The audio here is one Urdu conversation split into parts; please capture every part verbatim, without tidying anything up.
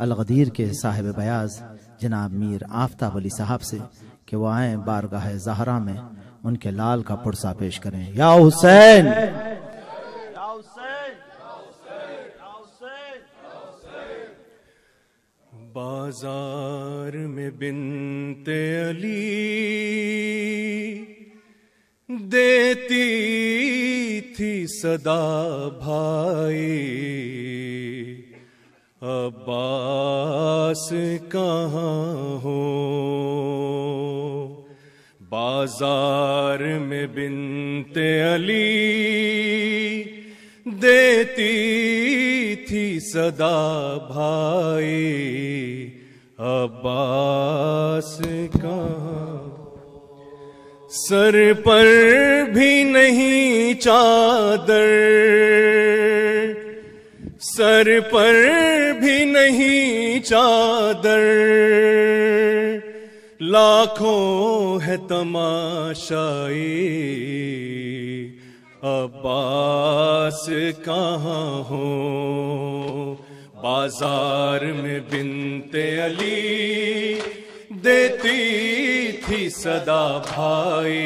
الغدیر کے صاحب بیاض جناب میر آفتاب علی صاحب سے کہ وہ آئیں بارگاہ زہرا میں ان کے لال کا پرسہ پیش کریں۔ یا حسین بازار میں بنت علی دیتی تھی صدا بھائی، عباس کہاں ہو؟ بازار میں بنت علی دیتی تھی صدا بھائی، عباس کہاں؟ سر پر بھی نہیں چادر، سر پر بھی نہیں چادر، لاکھوں ہے تماشائی، عباس کہاں ہو؟ بازار میں بنت علی دیتی تھی صدا بھائی،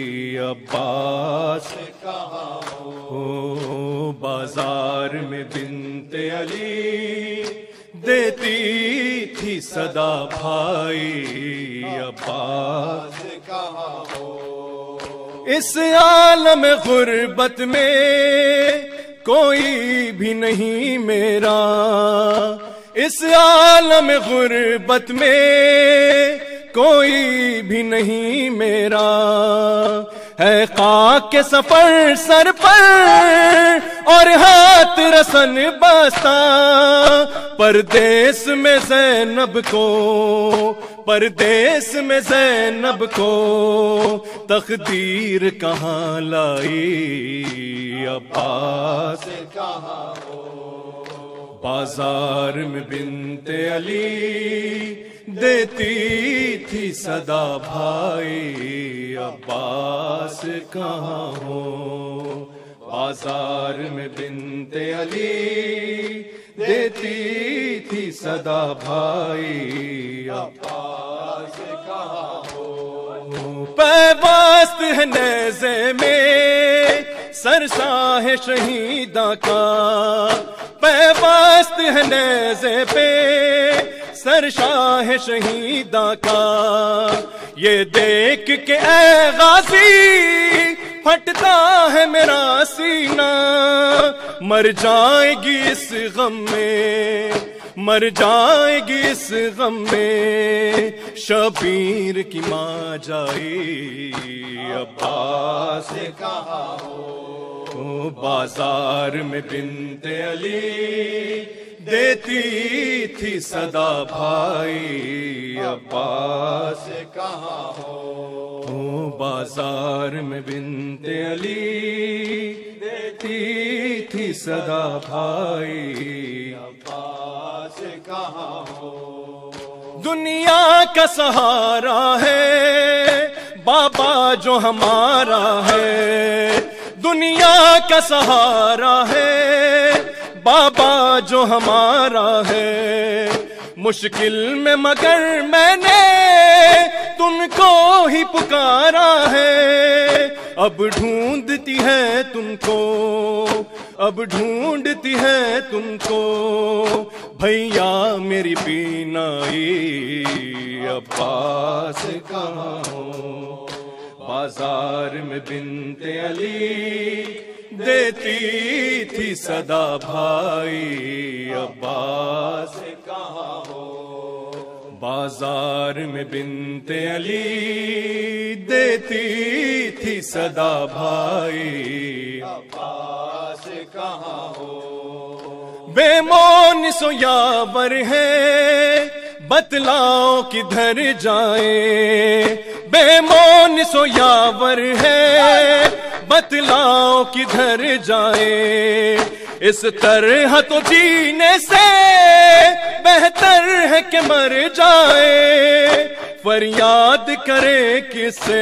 عباس کہاں ہو؟ بازار میں بنت علی دیتی تھی صدا بھائی، عباس کہاں ہو؟ اس عالم غربت میں کوئی بھی نہیں میرا، اس عالم غربت میں کوئی بھی نہیں میرا، ہے خاک کے سفر سر پر اور ہاتھ رسن باستا، پردیس میں زینب کو، پردیس میں زینب کو تقدیر کہاں لائی، عباس کہاں ہو؟ بازار میں بنت علی دیتی تھی صدا بھائی، عباس کہاں ہو؟ بازار میں بنت علی دیتی تھی صدا بھائی، عباس کہاں ہو؟ پیوست ہے نیزے میں سرساہ شہیداں کا، پیوست ہے نیزے پہ سرشاہ شہیداں کا، یہ دیکھ کے اے غازی پھٹتا ہے میرا سینہ، مر جائے گی اس غم میں، مر جائے گی اس غم میں، شبیر کی ماں جائی، عباس کہاں ہو؟ بازار میں بنت علی دیتی تھی صدا بھائی، عباس کہاں ہو؟ بازار میں بنت علی دیتی تھی صدا بھائی، عباس کہاں ہو؟ دنیا کا سہارا ہے بابا جو ہمارا ہے، دنیا کا سہارا ہے بابا جو ہمارا ہے، مشکل میں مگر میں نے تم کو ہی پکارا ہے، اب ڈھونڈتی ہے تم کو، اب ڈھونڈتی ہے تم کو بھیا میری بینائی، عباس کہاں ہو؟ بازار میں بنت علی دیتی تھی صدا بھائی، عباس کہاں ہو؟ بازار میں بنت علی دیتی تھی صدا بھائی، عباس کہاں ہو؟ بے مون سو یاور ہے بتلاؤ کدھر جائیں، بے مون سو یاور ہے بتلاؤ کدھر جائیں، اس طرح تو جینے سے بہتر ہے کہ مر جائے، فریاد کرے کسے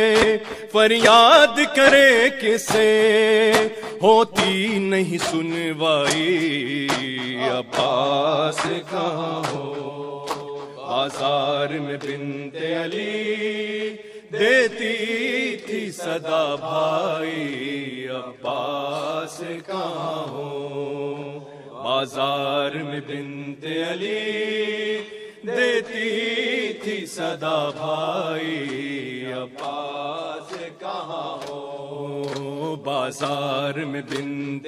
فریاد کرے کسے ہوتی نہیں سنوائی عباس کہاں ہو بازار میں بنت علی دیتی تھی صدا بھائی عباس کہاں ہو بازار میں بنت علی دیتی تھی صدا بھائی عباس کہاں ہو بازار میں بنت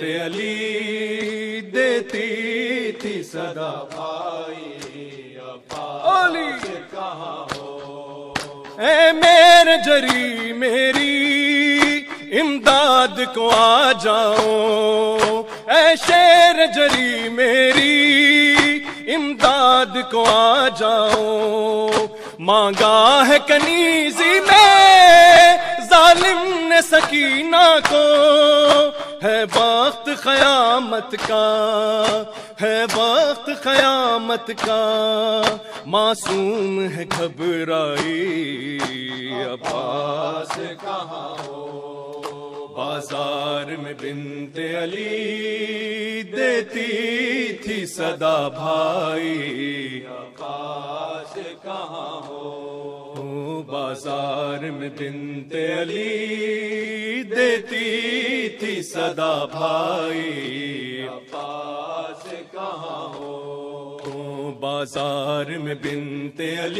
علی دیتی تھی صدا بھائی عباس کہاں ہو اے میرے جری میری امداد کو آ جاؤ اے شیر جری میری امداد کو آ جاؤ مانگا ہے کنیزی میں ظالم نے سکینہ کو ہے وقت قیامت کا ہے وقت قیامت کا معصوم ہے گھبرائی عباس کہاں ہو بازار میں بنت علی دیتی تھی صدا بھائی عباس کہاں ہو بازار میں بنت علی دیتی تھی صدا بھائی عباس کہاں ہو بازار میں بنت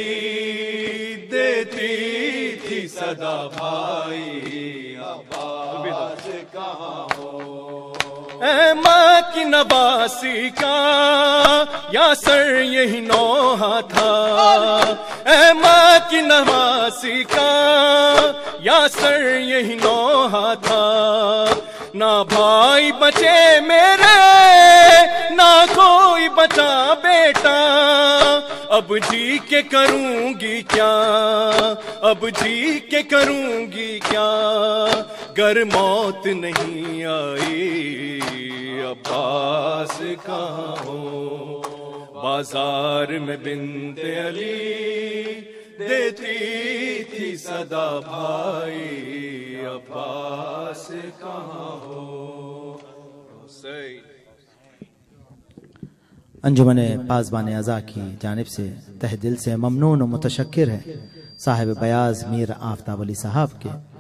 علی دیتی تھی صدا بھائی عباس کہاں ہو اے ماں کی نواسی کا یا سر یہی نوحہ تھا اے ماں کی نواسی کا یا سر یہی نوحہ تھا نہ بھائی بچے میرے نہ کوئی بچا بیٹا اب جی کے کروں گی کیا اب جی کے کروں گی کیا گر موت نہیں آئی عباس کہاں ہو بازار میں بنت علی دیتی تھی صدا بھائی عباس کہاں ہو حسین انجمن پاسبان اعضاء کی جانب سے تہ دل سے ممنون و متشکر ہے صاحب بیاض میر آفتاب علی صاحب کے